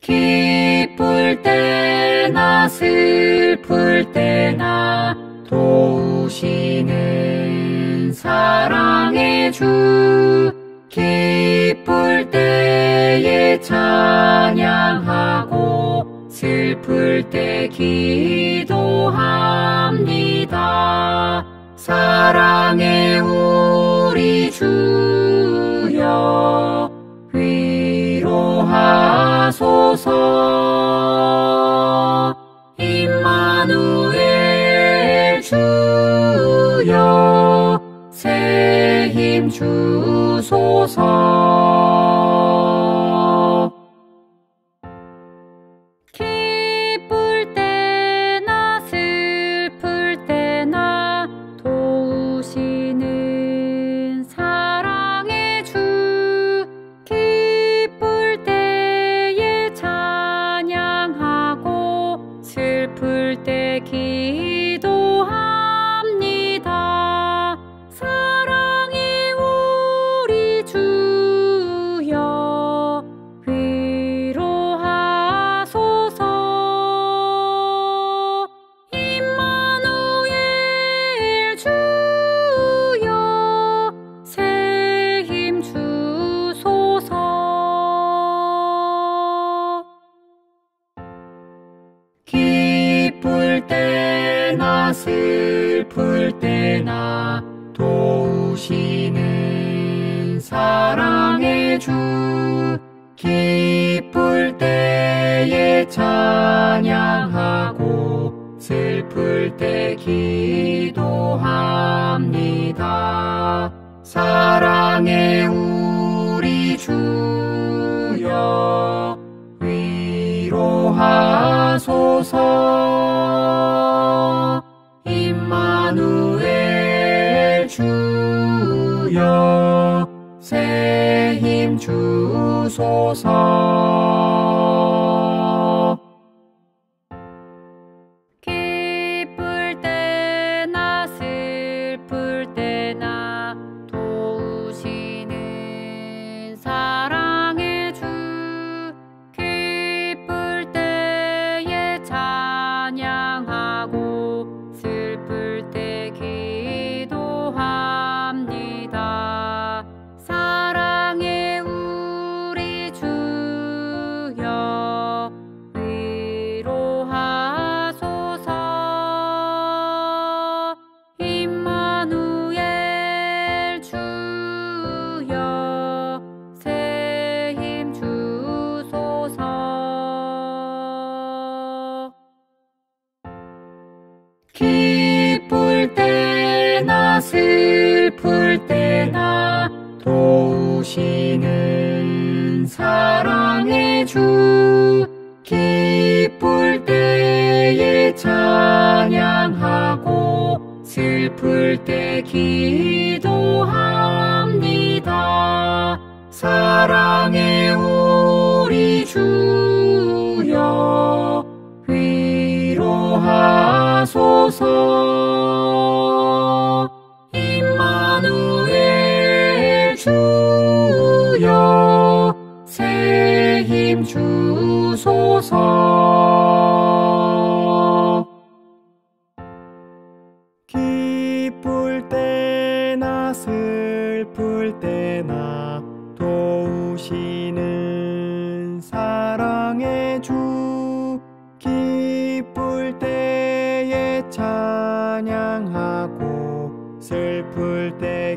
기쁠 때나 슬플 때나 도우시는 사랑의 주, 기쁠 때에 찬양하고 슬플 때 기도합니다. 사랑의 우리 주여 위로하소서. 임마누엘 주여 새 힘 주소서. 기쁠 때나 슬플 때나 도우시는 사랑의 주, 기쁠 때에 찬양하고 슬플 때 기도합니다. 사랑의 우리 주여 위로하소서. 임마누엘 주여 새 힘 주소서. 기쁠 때나 슬플 때나 도우시는 사랑의 주, 기쁠 때에 찬양하고 슬플 때 기도합니다. 사랑의 우리 주여 위로하소서. 임마누엘 주여 새 힘 주소서. 기쁠 때나 슬플 때나 도우시는 사랑의 주, 기쁠 때에 찬양하고 슬플 때 기도합니다. 사랑의 우리 주여 위로하소서. 임마누엘 주여 새 힘 주소서. 기쁠 때나 슬플 때나 도우시는 사랑의 주, 기쁠 때에 찬양하고 슬플 때 기도합니다. 사랑의 우리 주여 위로하소서. 임마누엘 주여 새 힘 주소서. 기쁠 때나 슬플 때나 도우시는 사랑의 주, 기쁠 때에 찬양하고 슬플 때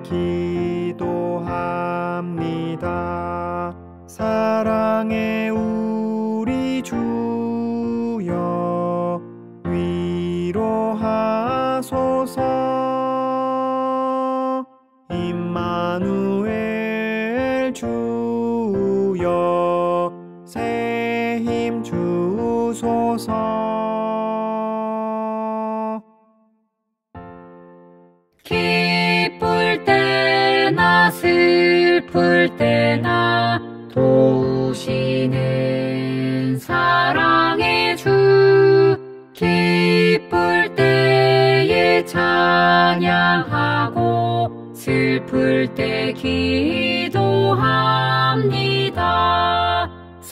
기도합니다. 사랑의 우리 주여 위로하소서. 임마누엘 주여 새 힘 주소서. 기쁠 때나 슬플 때나 도우시는 사랑의 주, 기쁠 때에 찬양하고 슬플 때 기도합니다.